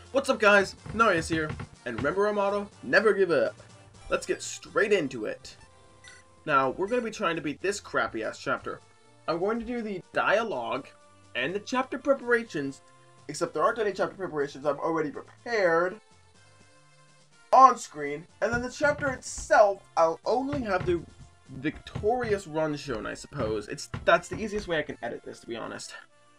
What's up guys, Narius here, and remember our motto, never give up. Let's get straight into it. Now, we're going to be trying to beat this crappy ass chapter. I'm going to do the dialogue and the chapter preparations, except there aren't any chapter preparations I've already prepared on screen, and then the chapter itself, I'll only have the victorious run shown, I suppose. That's the easiest way I can edit this, to be honest.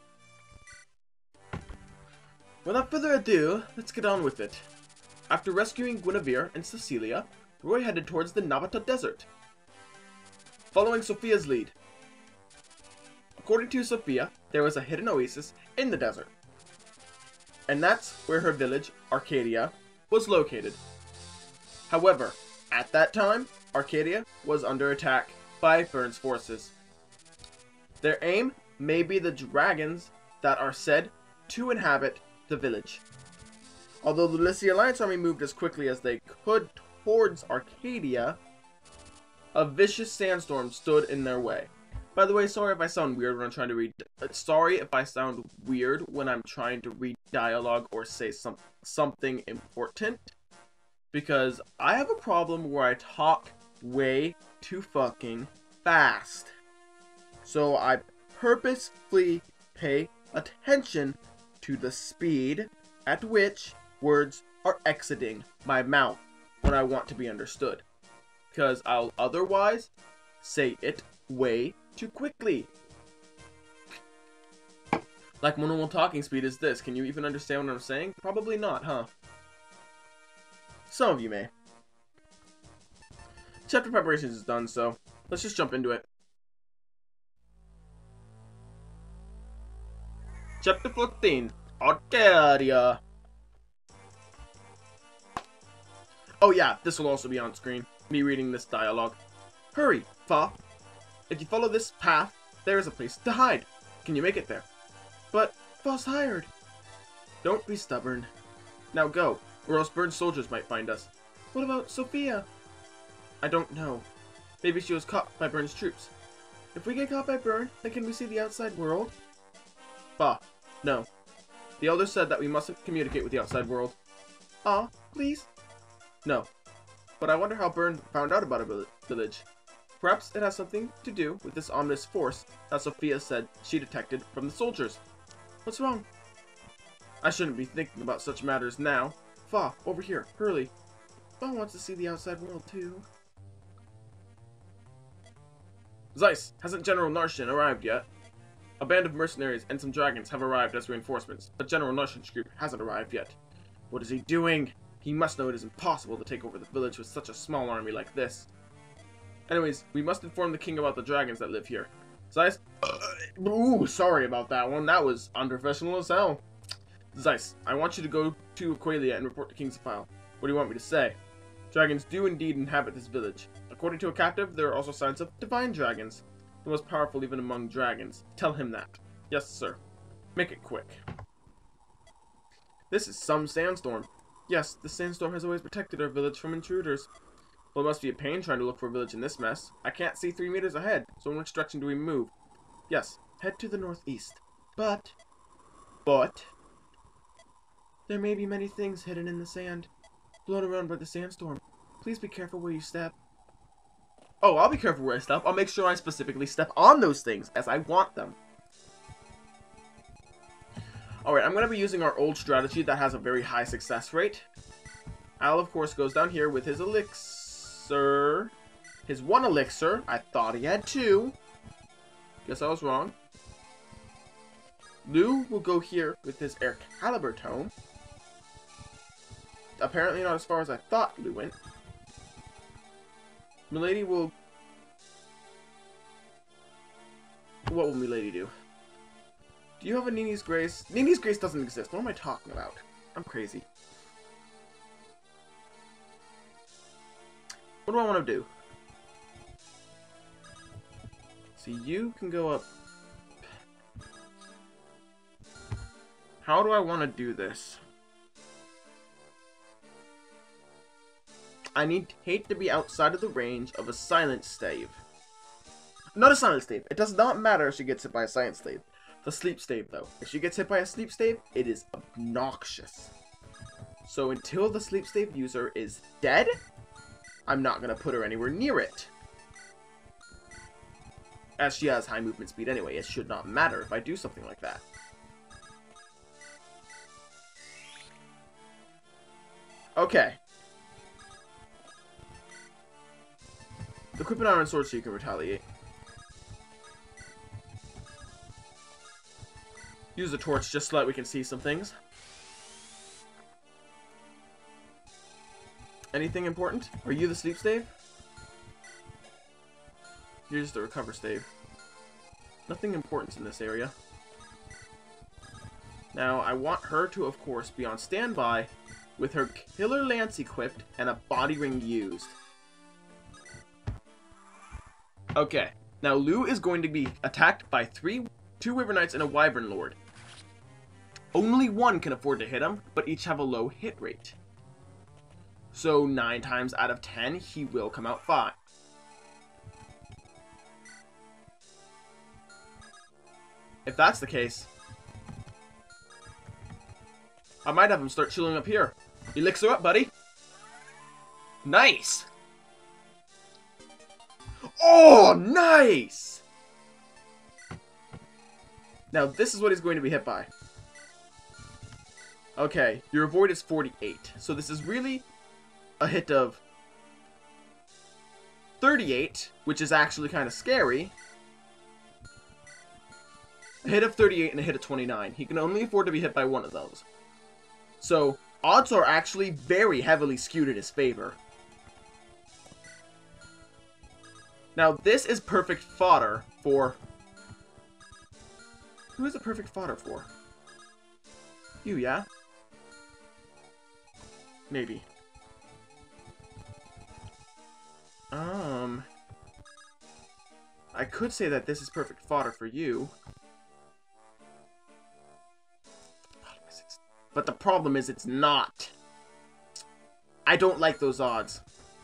Without further ado, let's get on with it. After rescuing Guinevere and Cecilia, Roy headed towards the Navata Desert, following Sophia's lead. According to Sophia, there was a hidden oasis in the desert, and that's where her village, Arcadia, was located. However, at that time, Arcadia was under attack by Fern's forces. Their aim may be the dragons that are said to inhabit the village. Although the Lycia Alliance army moved as quickly as they could towards Arcadia, a vicious sandstorm stood in their way. By the way, sorry if I sound weird when I'm trying to read. Sorry if I sound weird when I'm trying to read dialogue or say something important, because I have a problem where I talk way too fucking fast. So I purposefully pay attention to the speed at which words are exiting my mouth when I want to be understood, because I'll otherwise say it way too quickly. Like, my normal talking speed is this. Can you even understand what I'm saying? Probably not, huh? Some of you may. Chapter preparations is done, so let's just jump into it. Chapter 14, Arcadia. Oh yeah, this will also be on screen, me reading this dialogue. Hurry, Fa. If you follow this path, there is a place to hide. Can you make it there? But Fa's tired. Don't be stubborn. Now go, or else Burn's soldiers might find us. What about Sophia? I don't know. Maybe she was caught by Burn's troops. If we get caught by Burn, then can we see the outside world? Fa, no. The elder said that we mustn't communicate with the outside world. Ah, please? No. But I wonder how Burn found out about our village. Perhaps it has something to do with this ominous force that Sophia said she detected from the soldiers. What's wrong? I shouldn't be thinking about such matters now. Fa, over here, hurry. Fa wants to see the outside world too. Zeiss, hasn't General Narshin arrived yet? A band of mercenaries and some dragons have arrived as reinforcements, but General Narshin's group hasn't arrived yet. What is he doing? He must know it is impossible to take over the village with such a small army like this. Anyways, we must inform the king about the dragons that live here. Zeiss, ooh, sorry about that one. That was unprofessional as hell. Zeiss, I want you to go to Aqualia and report to King's File. What do you want me to say? Dragons do indeed inhabit this village. According to a captive, there are also signs of divine dragons. The most powerful even among dragons. Tell him that. Yes, sir. Make it quick. This is some sandstorm. Yes, the sandstorm has always protected our village from intruders. Well, it must be a pain trying to look for a village in this mess. I can't see 3 meters ahead, so in which direction do we move? Yes, head to the northeast. But, there may be many things hidden in the sand, blown around by the sandstorm. Please be careful where you step. Oh, I'll be careful where I step. I'll make sure I specifically step on those things as I want them. Alright, I'm going to be using our old strategy that has a very high success rate. Al, of course, goes down here with his elixir. His 1 elixir. I thought he had 2. Guess I was wrong. Lou will go here with his Excalibur tome. Apparently not as far as I thought Lou went. Milady will... What will Milady do? Do you have a Nini's Grace? Nini's Grace doesn't exist. What am I talking about? I'm crazy. What do I want to do? See, you can go up. How do I want to do this? I hate to be outside of the range of a silent stave. Not a silent stave. It does not matter if she gets hit by a silent stave. The sleep stave, though. If she gets hit by a sleep stave, it is obnoxious. So until the sleep stave user is dead, I'm not going to put her anywhere near it. As she has high movement speed anyway, it should not matter if I do something like that. Okay. Equip an iron sword so you can retaliate. Use the torch just so that we can see some things. Anything important? Are you the sleep stave? You're just the recover stave. Nothing important in this area. Now, I want her to, of course, be on standby with her killer lance equipped and a body ring used. Okay. Now, Lou is going to be attacked by two Wyvern Knights and a Wyvern Lord. Only one can afford to hit him, but each have a low hit rate. So 9 times out of 10, he will come out fine. If that's the case, I might have him start chilling up here. Elixir up, buddy. Nice! Oh, nice! Now, this is what he's going to be hit by. Okay, your avoid is 48. So this is really a hit of 38, which is actually kind of scary. A hit of 38 and a hit of 29. He can only afford to be hit by one of those. So, odds are actually very heavily skewed in his favor. Now, this is perfect fodder for... Who is it perfect fodder for? You, yeah? Maybe. I could say that this is perfect fodder for you. But the problem is it's not. I don't like those odds.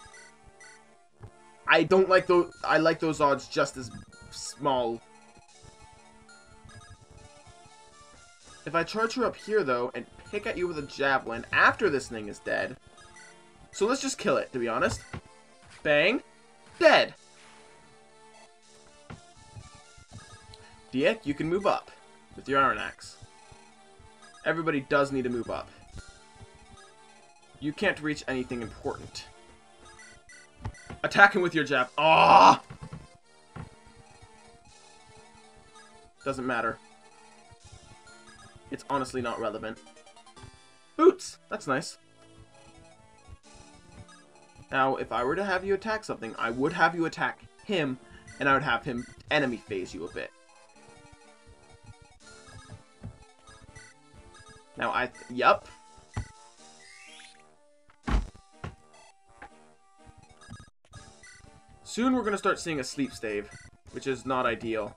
I don't like those. I like those odds just as small. If I charge her up here, though, and pick at you with a javelin after this thing is dead. So let's just kill it, to be honest. Bang. Dead. Diek, you can move up with your iron axe. Everybody does need to move up. You can't reach anything important. Attack him with your jab. Ah! Doesn't matter. It's honestly not relevant. Boots! That's nice. Now, if I were to have you attack something, I would have you attack him, and I would have him enemy phase you a bit. Now, yup. Soon we're going to start seeing a sleep stave, which is not ideal.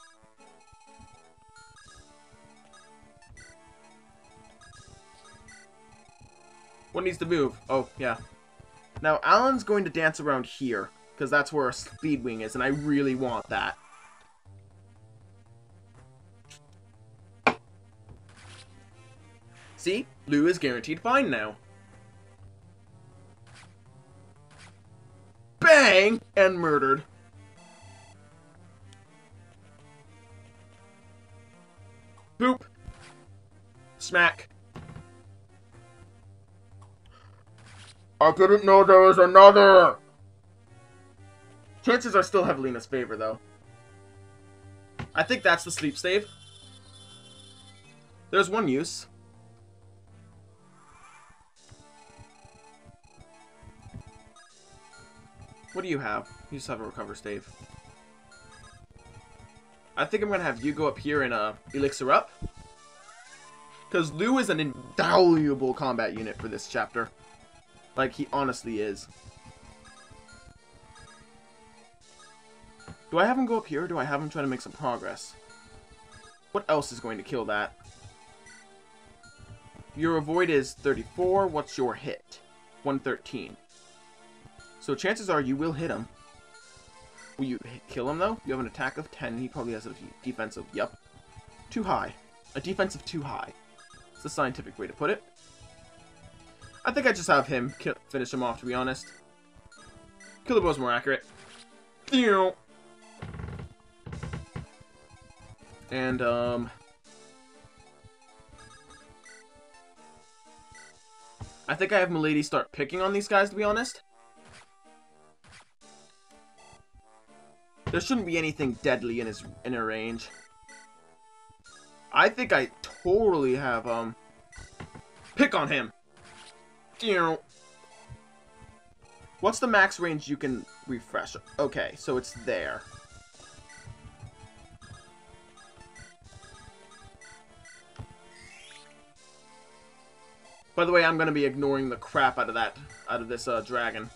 What needs to move? Oh, yeah. Now, Alan's going to dance around here, because that's where a speed wing is, and I really want that. See? Lou is guaranteed fine now. Bang! And murdered. Boop. Smack. I didn't know there was another! Chances are still heavily in his favor, though. I think that's the sleep stave. There's one use. What do you have? You just have a recover stave. I think I'm going to have you go up here and elixir up. Because Lou is an invaluable combat unit for this chapter. Like, he honestly is. Do I have him go up here, or do I have him try to make some progress? What else is going to kill that? Your avoid is 34. What's your hit? 113. So chances are you will hit him. Will you kill him, though? You have an attack of 10. He probably has a defensive. Yep. Too high. A defensive too high. It's the scientific way to put it. I think I just have him finish him off, to be honest. Killer Bow's more accurate. And, I think I have Milady start picking on these guys, to be honest. There shouldn't be anything deadly in her range. I think I totally have, pick on him. What's the max range you can refresh? Okay, so it's there. By the way, I'm gonna be ignoring the crap out of this dragon.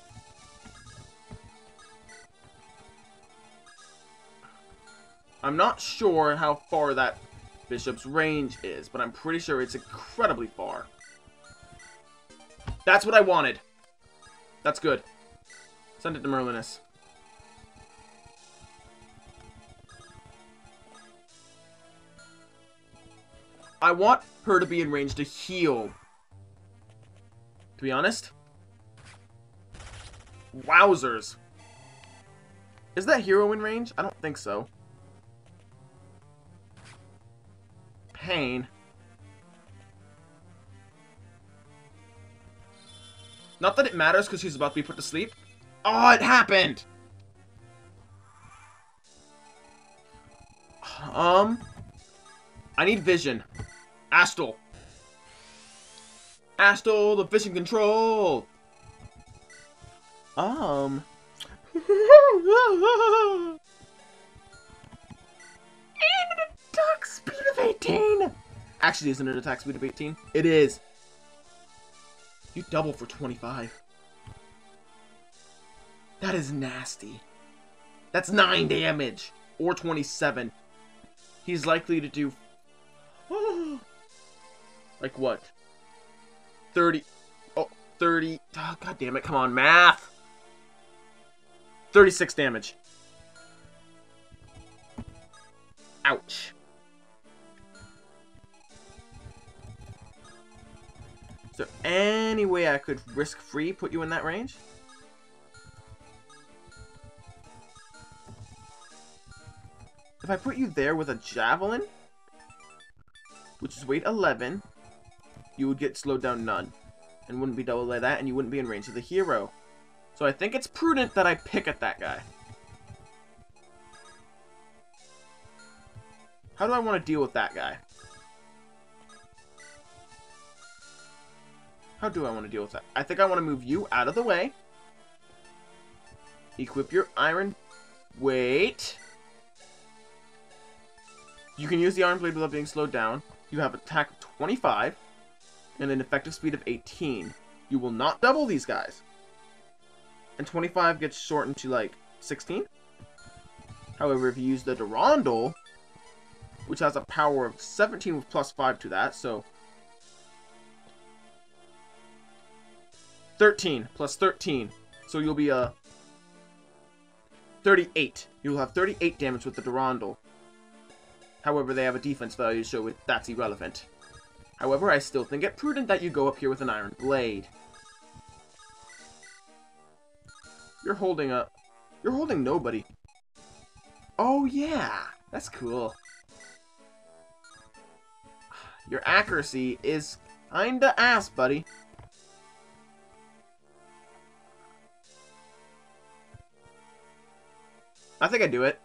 I'm not sure how far that bishop's range is, but I'm pretty sure it's incredibly far. That's what I wanted. That's good. Send it to Merlinus. I want her to be in range to heal. To be honest. Wowzers. Is that hero in range? I don't think so. Pain. Not that it matters because she's about to be put to sleep. Oh, it happened! I need vision. Astal. Astal, the vision control! And an attack speed of 18! Actually, isn't it attack speed of 18? It is. You double for 25. That is nasty. That's 9 damage. Or 27. He's likely to do... like what? 30. Oh, 30. Oh, God damn it. Come on, math. 36 damage. Ouch. Is there any way I could risk-free put you in that range? If I put you there with a javelin, which is weight 11, you would get slowed down none. And wouldn't be double like that, and you wouldn't be in range of the hero. So I think it's prudent that I pick at that guy. How do I want to deal with that guy? How do I want to deal with that? I think I want to move you out of the way. Equip your iron. Wait. You can use the Iron Blade without being slowed down. You have attack of 25 and an effective speed of 18. You will not double these guys. And 25 gets shortened to like 16. However, if you use the Durandal, which has a power of 17 with plus 5 to that, so 13 plus 13. So you'll be 38. You'll have 38 damage with the Durandal. However, they have a defense value, so that's irrelevant. However, I still think it prudent that you go up here with an Iron Blade. You're holding nobody. Oh yeah, that's cool. Your accuracy is kinda ass, buddy. I think I do it.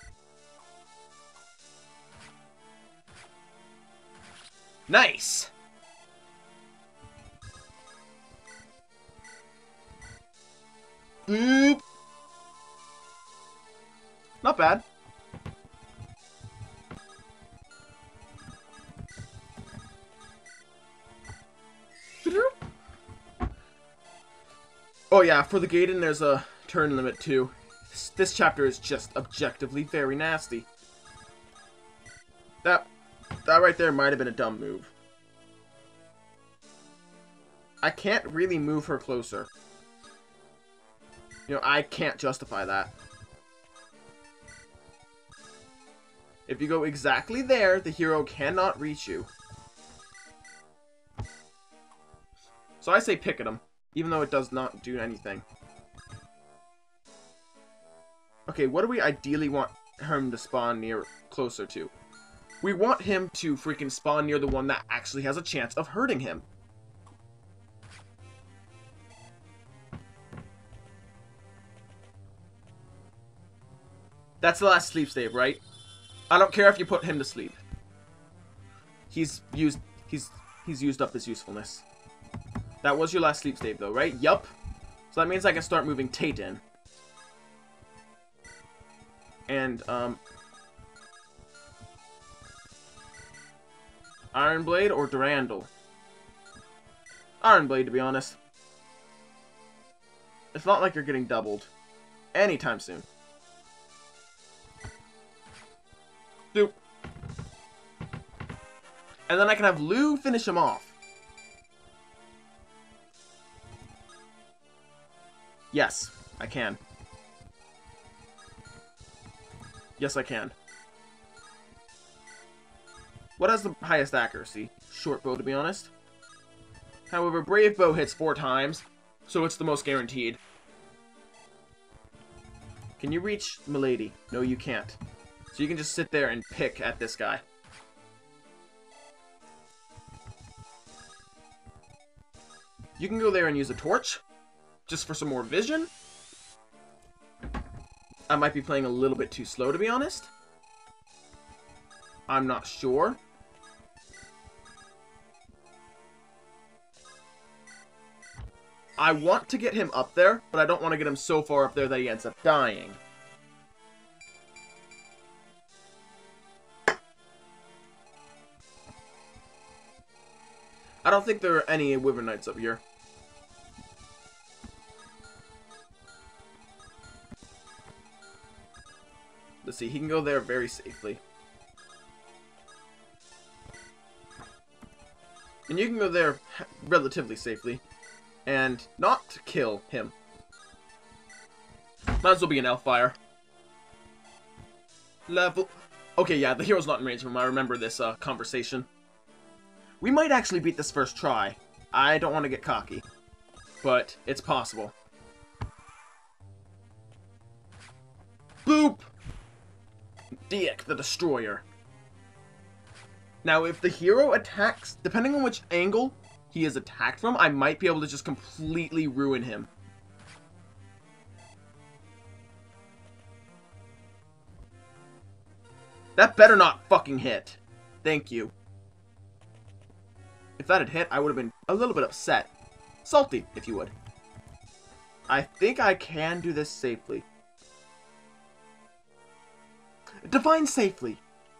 Nice! Boop! Not bad. Oh yeah, for the Gaiden there's a turn limit too. This chapter is just objectively very nasty. That right there might have been a dumb move. I can't really move her closer. You know, I can't justify that. If you go exactly there, the hero cannot reach you. So I say pick at him, even though it does not do anything. Okay, what do we ideally want him to spawn near, closer to? We want him to freaking spawn near the one that actually has a chance of hurting him. That's the last sleep save, right? I don't care if you put him to sleep. He's used up his usefulness. That was your last sleep save though, right? Yup. So that means I can start moving Tate in. And, Iron Blade or Durandal? Iron Blade, to be honest. It's not like you're getting doubled anytime soon. Doop. And then I can have Lou finish him off. Yes, I can. Yes, I can. What has the highest accuracy? Short bow, to be honest. However, Brave Bow hits 4 times, so it's the most guaranteed. Can you reach Milady? No, you can't. So you can just sit there and pick at this guy. You can go there and use a torch, just for some more vision. I might be playing a little bit too slow, to be honest. I'm not sure. I want to get him up there, but I don't want to get him so far up there that he ends up dying. I don't think there are any Wyvern Knights up here. Let's see, he can go there very safely. And you can go there relatively safely. And not kill him. Might as well be an Elfire. Level... Okay, yeah, the hero's not in range of him. I remember this conversation. We might actually beat this first try. I don't want to get cocky. But it's possible. Boop! Diek the Destroyer. Now, if the hero attacks, depending on which angle he is attacked from, I might be able to just completely ruin him. That better not fucking hit. Thank you. If that had hit, I would have been a little bit upset. Salty, if you would. I think I can do this safely. Define safely.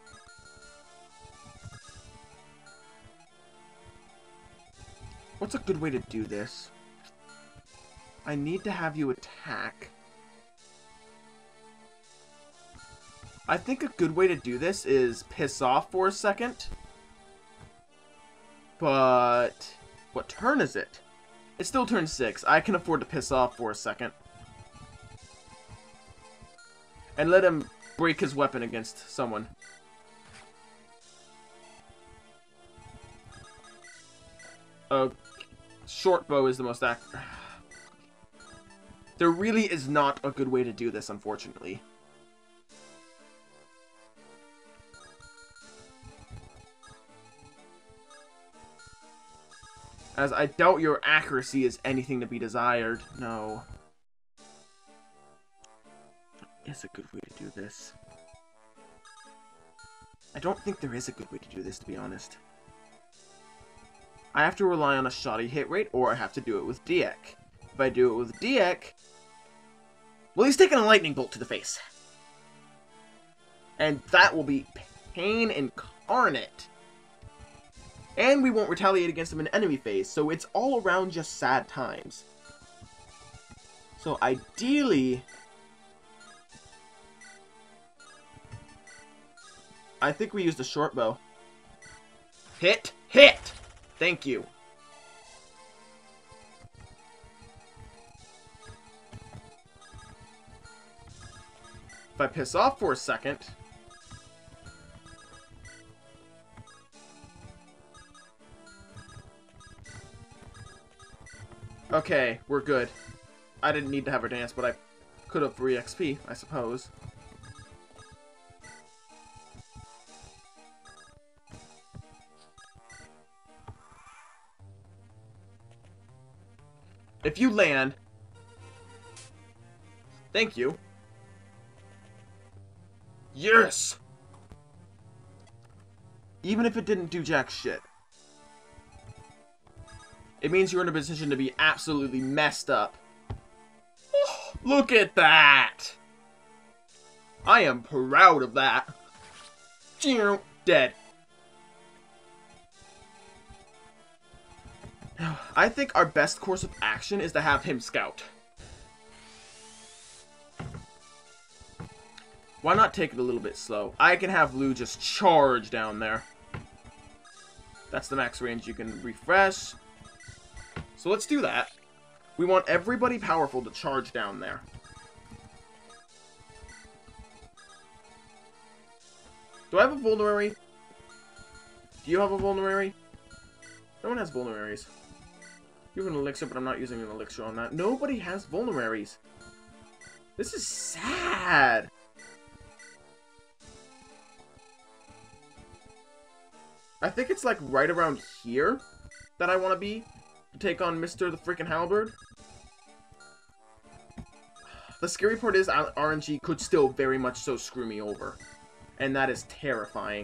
What's a good way to do this? I need to have you attack. I think a good way to do this is piss off for a second. But what turn is it? It's still turn 6. I can afford to piss off for a second. And let him break his weapon against someone. Short bow is the most accurate. There really is not a good way to do this, unfortunately. As I doubt your accuracy is anything to be desired. No. There is a good way to do this. I don't think there is a good way to do this, to be honest. I have to rely on a shoddy hit rate, or I have to do it with Diek. If I do it with Diek... Well, he's taking a lightning bolt to the face. And that will be pain incarnate. And we won't retaliate against him in enemy phase, so it's all around just sad times. So ideally... I think we used a short bow. Hit! Hit! Thank you. If I piss off for a second... Okay, we're good. I didn't need to have her dance, but I could have for EXP, I suppose. If you land... Thank you. Yes! Even if it didn't do jack shit. It means you're in a position to be absolutely messed up. Oh, look at that! I am proud of that. Dead. I think our best course of action is to have him scout. Why not take it a little bit slow? I can have Lou just charge down there. That's the max range you can refresh. So let's do that. We want everybody powerful to charge down there. Do I have a vulnerary? Do you have a vulnerary? No one has vulneraries. You have an elixir, but I'm not using an elixir on that. Nobody has vulneraries. This is sad. I think it's like right around here that I want to be to take on Mr. the freaking Halberd. The scary part is RNG could still very much so screw me over. And that is terrifying.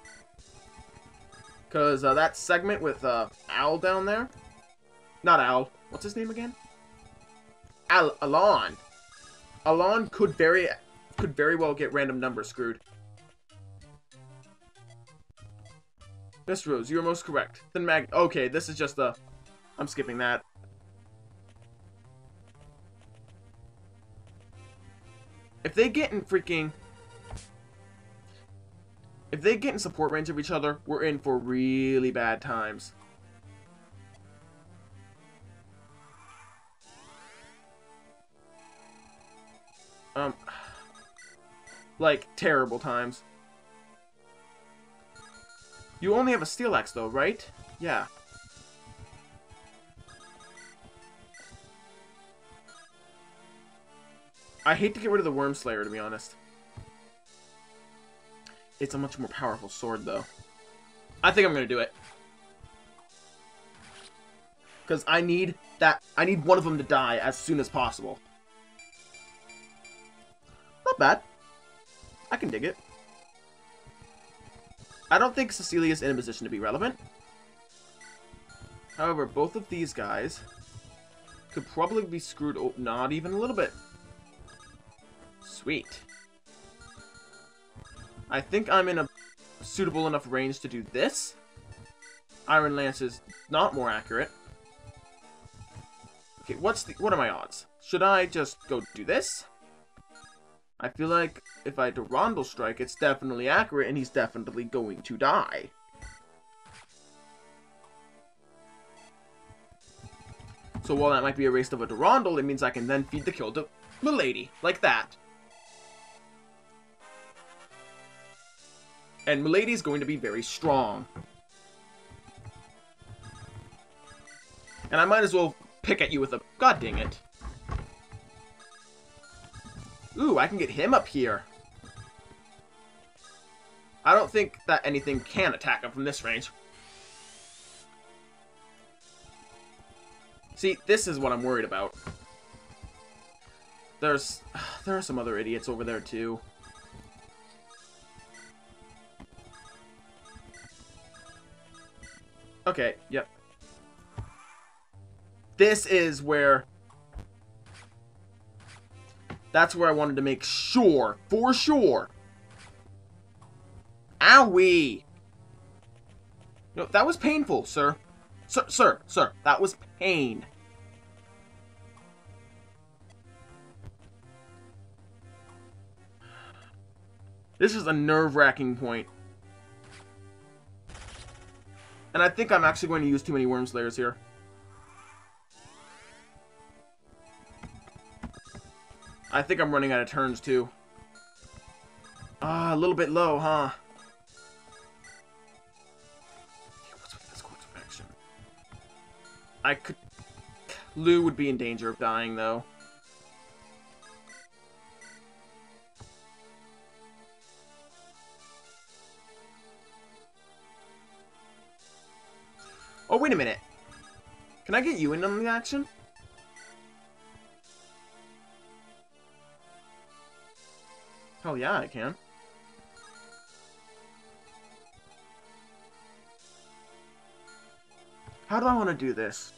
Because that segment with Al down there. Not Al. What's his name again? Alon. Alon could very well get random numbers screwed. Miss Rose, you are most correct. Then Mag... Okay, this is just a... I'm skipping that. If they get in freaking... If they get in support range of each other, we're in for really bad times. Like, terrible times. You only have a steel axe, though, right? Yeah. I hate to get rid of the Worm Slayer, to be honest. It's a much more powerful sword, though. I think I'm gonna do it. Because I need one of them to die as soon as possible. Not bad. I can dig it. I don't think Cecilia's in a position to be relevant. However, both of these guys could probably be screwed. Oh, not even a little bit. Sweet. I think I'm in a suitable enough range to do this. Iron Lance is not more accurate. Okay, what are my odds? Should I just go do this? I feel like if I Durandal Strike, it's definitely accurate, and he's definitely going to die. So while that might be a waste of a Durandal, it means I can then feed the kill to Milady, like that. And Milady's going to be very strong. And I might as well pick at you with a... God dang it. Ooh, I can get him up here. I don't think that anything can attack him from this range. See, this is what I'm worried about. There are some other idiots over there, too. Okay, yep. This is where... That's where I wanted to make sure, for sure. Owie! No, that was painful, sir. Sir, that was pain. This is a nerve-wracking point. And I think I'm actually going to use too many Worm Slayers here. I think I'm running out of turns, too. Ah, a little bit low, huh? What's with this course of action? I could... Lou would be in danger of dying, though. Oh, wait a minute. Can I get you in on the action? Hell yeah, I can. How do I want to do this?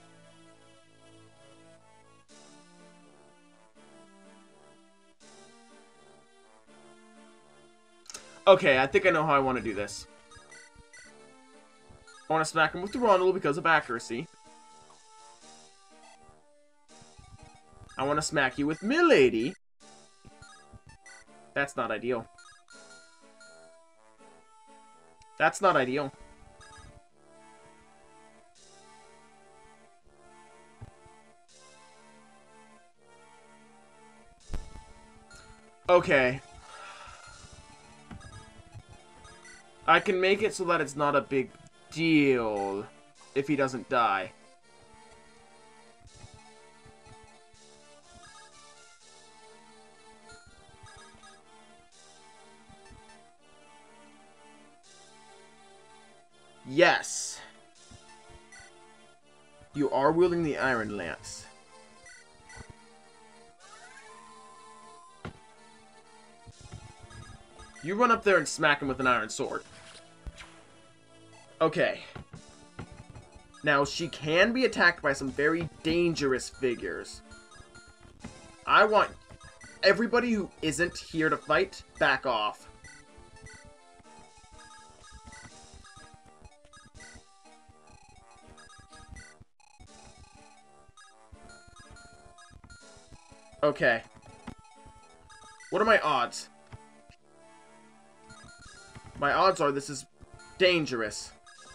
Okay, I think I know how I want to do this. I want to smack him with the Rondel because of accuracy. I want to smack you with Milady. That's not ideal. That's not ideal. Okay. I can make it so that it's not a big deal if he doesn't die. Yes. You are wielding the Iron Lance. You run up there and smack him with an iron sword. Okay. Now, she can be attacked by some very dangerous figures. I want everybody who isn't here to fight, back off. Okay. What are my odds? My odds are this is dangerous.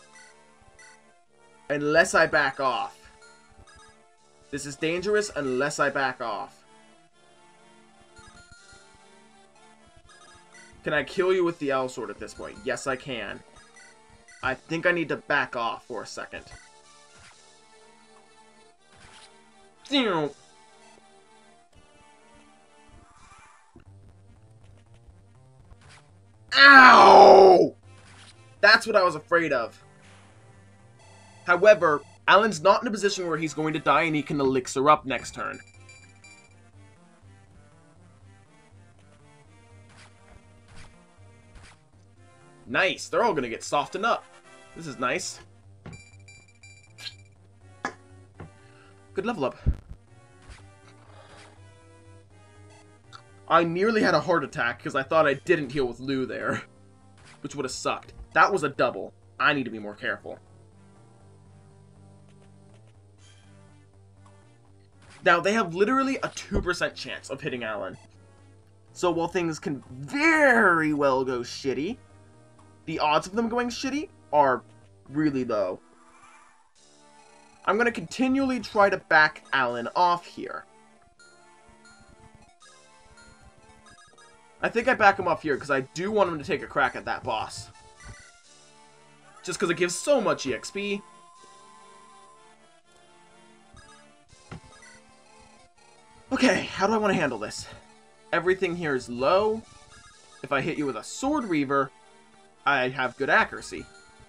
Unless I back off. This is dangerous unless I back off. Can I kill you with the L sword at this point? Yes, I can. I think I need to back off for a second. Ow! That's what I was afraid of. However, Alan's not in a position where he's going to die and he can elixir up next turn. Nice. They're all going to get softened up. This is nice. Good level up. I nearly had a heart attack because I thought I didn't heal with Lou there. Which would have sucked. That was a double. I need to be more careful. Now, they have literally a 2% chance of hitting Alan. So while things can very well go shitty, the odds of them going shitty are really low. I'm going to continually try to back Alan off here. I think I back him off here because I do want him to take a crack at that boss. Just because it gives so much EXP. Okay, how do I want to handle this? Everything here is low. If I hit you with a Sword Reaver, I have good accuracy.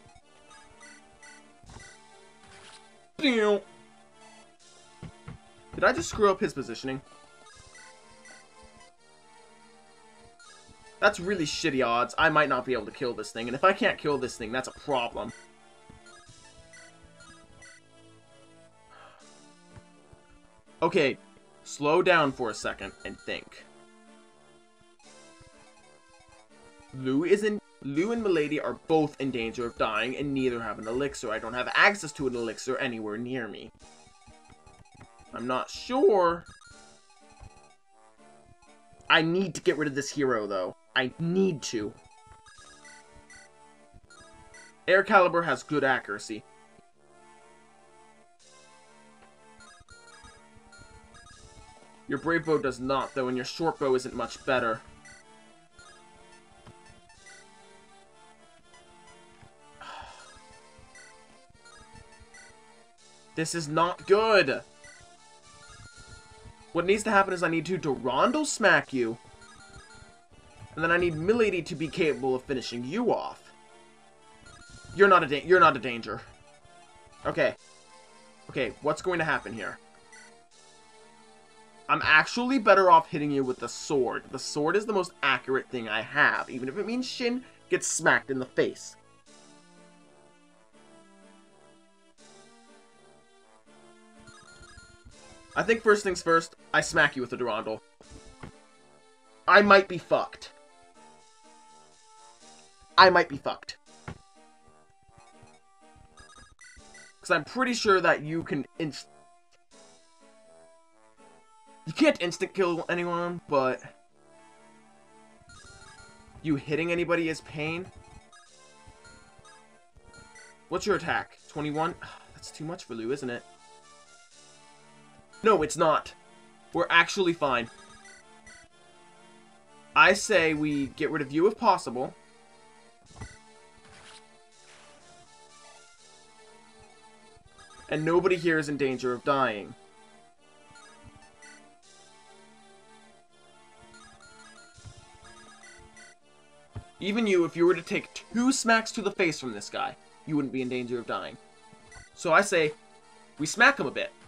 Did I just screw up his positioning? That's really shitty odds. I might not be able to kill this thing, and if I can't kill this thing, that's a problem. Okay, slow down for a second and think. Lou and Milady are both in danger of dying, and neither have an elixir. I don't have access to an elixir anywhere near me. I'm not sure. I need to get rid of this hero, though. I need to. Air Caliber has good accuracy. Your Brave Bow does not, though, and your Short Bow isn't much better. This is not good. What needs to happen is I need to Durandal smack you. And then I need Milady to be capable of finishing you off. You're not a danger. Okay. Okay, what's going to happen here? I'm actually better off hitting you with the sword. The sword is the most accurate thing I have, even if it means Shin gets smacked in the face. I think first things first, I smack you with the Durandal. I might be fucked. I might be fucked. Because I'm pretty sure that you can you can't instant kill anyone, but you hitting anybody is pain. What's your attack? 21? That's too much for Lou, isn't it? No, it's not. We're actually fine. I say we get rid of you if possible. And nobody here is in danger of dying. Even you, if you were to take 2 smacks to the face from this guy, you wouldn't be in danger of dying. So I say, we smack him a bit.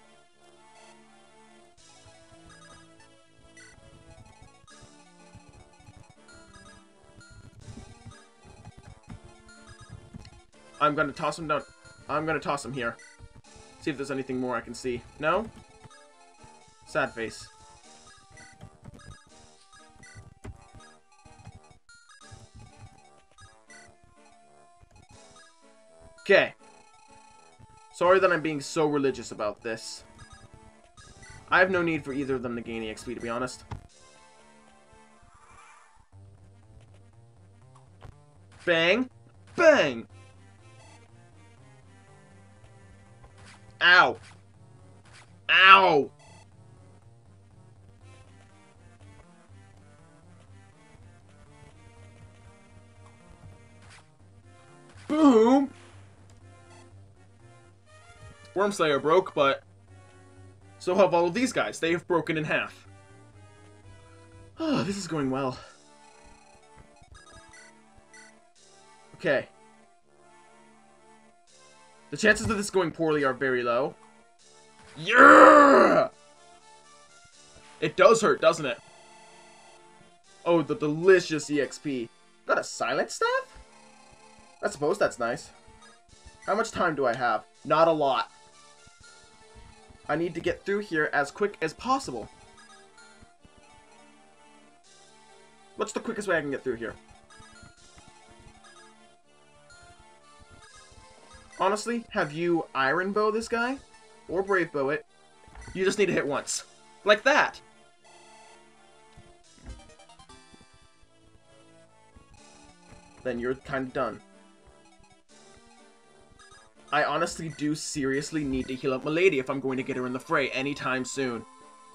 I'm gonna toss him down. I'm gonna toss him here. See if there's anything more I can see. No? Sad face. Okay. Sorry that I'm being so religious about this. I have no need for either of them to gain EXP, to be honest. Bang! Bang! Ow! Ow! Boom! Wormslayer broke, but so have all of these guys. They have broken in half. Oh, this is going well. Okay. The chances of this going poorly are very low. Yeah! It does hurt, doesn't it? Oh, the delicious EXP. Got a silent staff? I suppose that's nice. How much time do I have? Not a lot. I need to get through here as quick as possible. What's the quickest way I can get through here? Honestly, have you Iron Bow this guy? Or Brave Bow it. You just need to hit once. Like that! Then you're kind of done. I honestly do seriously need to heal up Milady if I'm going to get her in the fray anytime soon.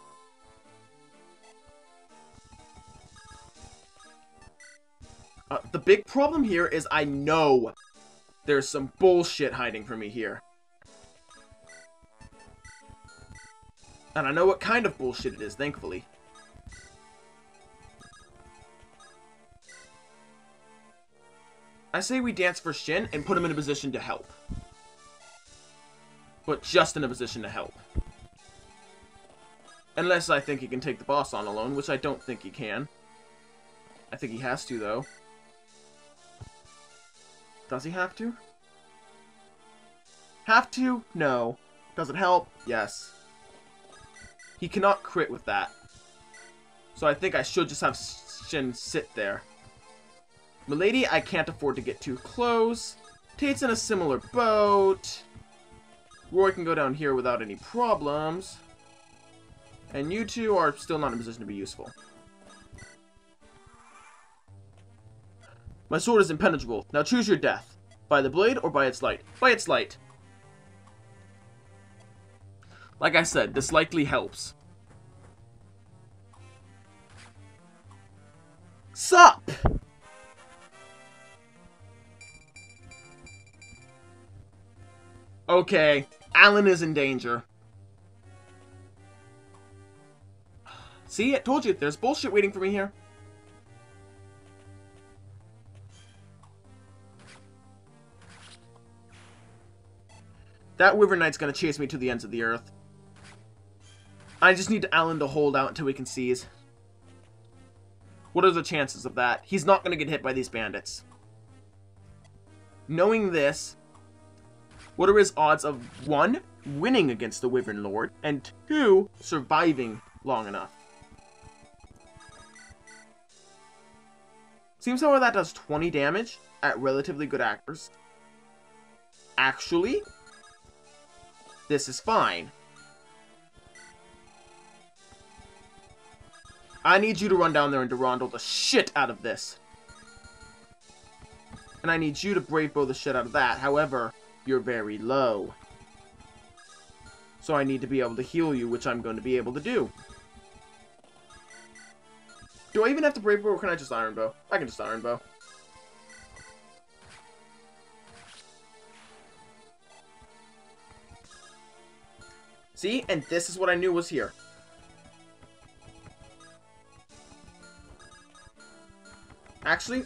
The big problem here is I know there's some bullshit hiding from me here. And I know what kind of bullshit it is, thankfully. I say we dance for Shin and put him in a position to help. But just in a position to help. Unless I think he can take the boss on alone, which I don't think he can. I think he has to, though. Does he have to? Have to? No. Does it help? Yes. He cannot crit with that. So I think I should just have Shin sit there. Milady, I can't afford to get too close. Tate's in a similar boat. Roy can go down here without any problems. And you two are still not in a position to be useful. My sword is impenetrable. Now choose your death. By the blade or by its light? By its light. Like I said, this likely helps. Sup! Okay, Alan is in danger. See, I told you, there's bullshit waiting for me here. That Wyvern Knight's gonna chase me to the ends of the earth. I just need Alan to hold out until we can seize. What are the chances of that? He's not gonna get hit by these bandits. Knowing this, what are his odds of 1, winning against the Wyvern Lord, and 2, surviving long enough? Seems however that does 20 damage at relatively good accuracy. Actually, this is fine. I need you to run down there and Durandal the shit out of this. And I need you to Brave Bow the shit out of that. However, you're very low. So I need to be able to heal you, which I'm going to be able to do. Do I even have to Brave Bow, or can I just Iron Bow? I can just Iron Bow. See? And this is what I knew was here. Actually,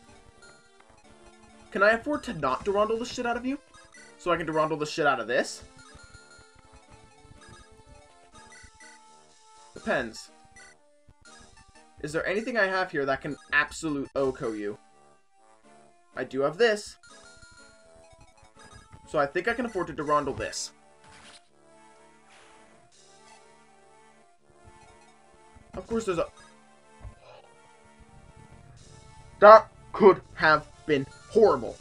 can I afford to not Durandal the shit out of you? So I can Durandal the shit out of this? Depends. Is there anything I have here that can absolute Oko you? I do have this. So I think I can afford to Durandal this. Of course there's a... That could have been horrible.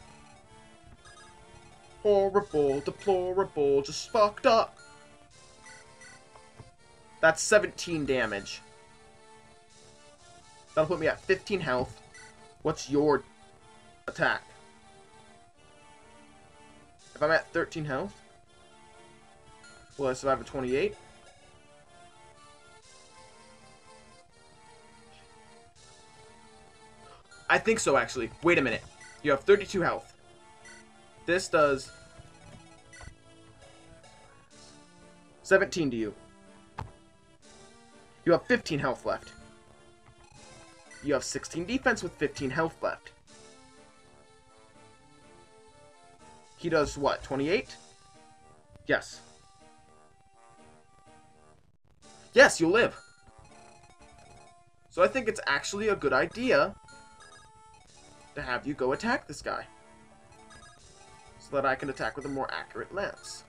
Horrible, deplorable, just fucked up. That's 17 damage. That'll put me at 15 health. What's your attack? If I'm at 13 health, will I survive at 28? I think so, actually. Wait a minute. You have 32 health. This does 17 to you. You have 15 health left. You have 16 defense with 15 health left. He does what, 28? Yes. Yes, you'll live. So I think it's actually a good idea to have you go attack this guy, so that I can attack with a more accurate lance.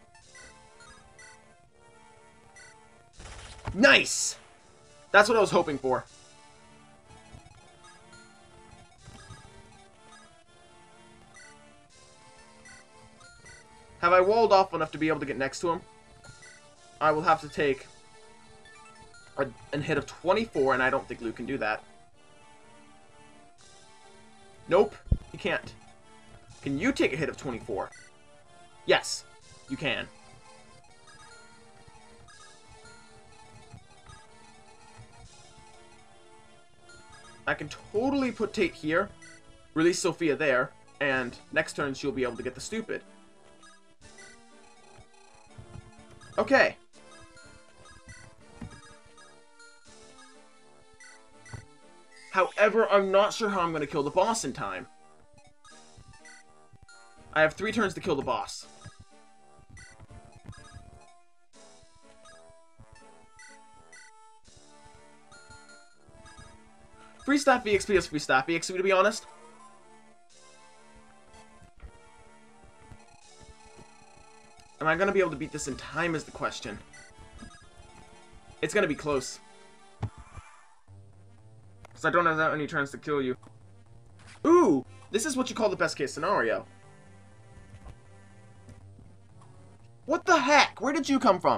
Nice! That's what I was hoping for. Have I walled off enough to be able to get next to him? I will have to take a hit of 24, and I don't think Luke can do that. Nope, you can't. Can you take a hit of 24? Yes, you can. I can totally put Tate here, release Sophia there, and next turn she'll be able to get the stupid. Okay. However, I'm not sure how I'm going to kill the boss in time. I have 3 turns to kill the boss. Free staff EXP is free staff EXP, to be honest. Am I going to be able to beat this in time is the question. It's going to be close. Because I don't have that many turns to kill you. Ooh! This is what you call the best case scenario. What the heck? Where did you come from?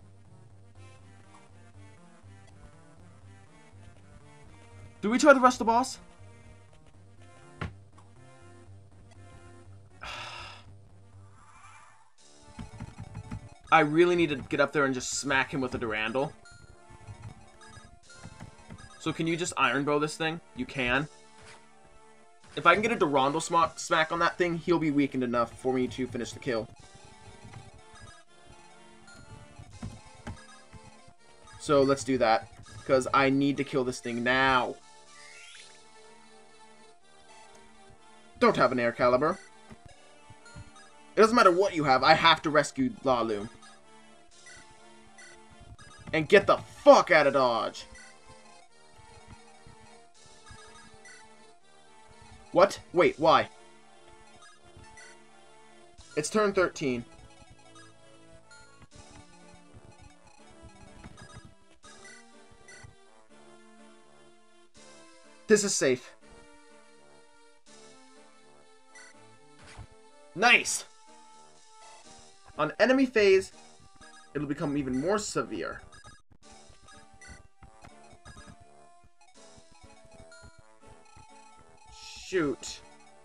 Do we try to rush the boss? I really need to get up there and just smack him with a Durandal. So can you just Iron Bow this thing? You can. If I can get a Durandal smack on that thing, he'll be weakened enough for me to finish the kill. So let's do that. Because I need to kill this thing now. Don't have an air caliber. It doesn't matter what you have, I have to rescue Laloon. And get the fuck out of Dodge. What? Wait, why? It's turn 13. This is safe. Nice! On enemy phase, it'll become even more severe. Shoot.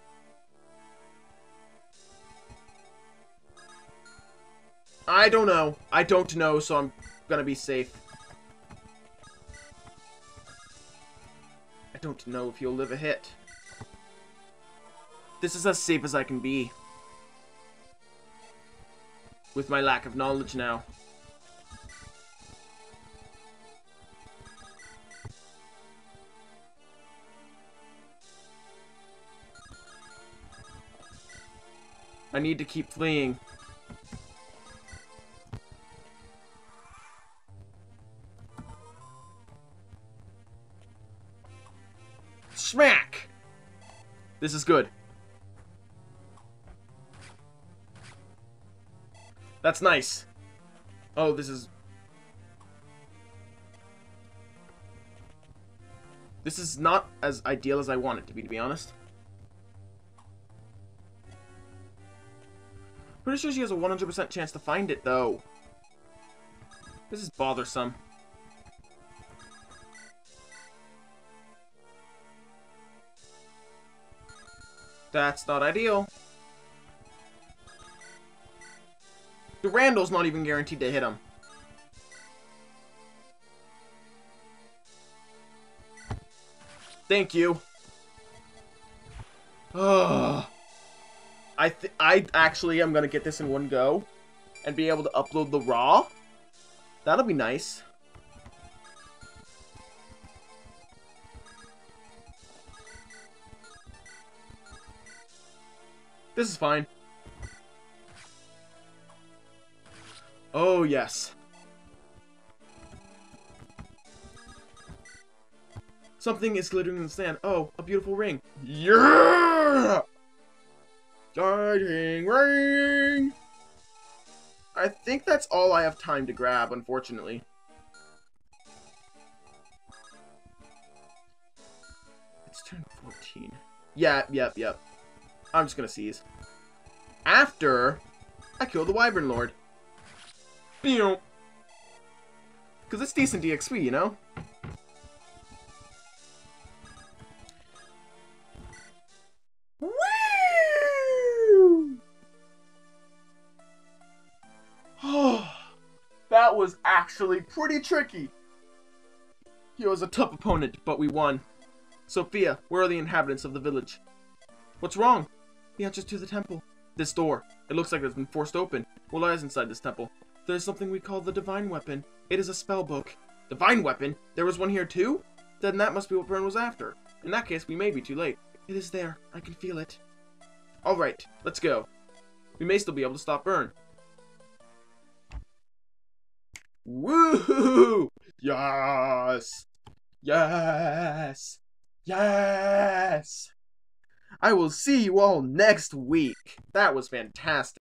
I don't know. I don't know, so I'm gonna be safe. I don't know if you'll live a hit. This is as safe as I can be. With my lack of knowledge now. I need to keep fleeing. Smack! This is good. That's nice. Oh, this is not as ideal as I want it to be honest. Pretty sure she has a 100% chance to find it, though. This is bothersome. That's not ideal. The Randall's not even guaranteed to hit him. Thank you. Ugh. I actually am gonna get this in one go and be able to upload the RAW. That'll be nice. This is fine. Oh, yes. Something is glittering in the sand. Oh, a beautiful ring. Yeah! Guiding ring! I think that's all I have time to grab, unfortunately. It's turn 14. Yep. I'm just gonna seize. After I kill the Wyvern Lord. Because it's decent DXP, you know? Woo! Oh, that was actually pretty tricky. He was a tough opponent, but we won. Sophia, where are the inhabitants of the village? What's wrong? The entrance to the temple. This door. It looks like it's been forced open. What lies inside this temple? There's something we call the Divine Weapon. It is a spell book. Divine Weapon? There was one here too? Then that must be what Byrne was after. In that case, we may be too late. It is there. I can feel it. Alright, let's go. We may still be able to stop Byrne. Woohoo! Yes! Yes! Yes! I will see you all next week. That was fantastic.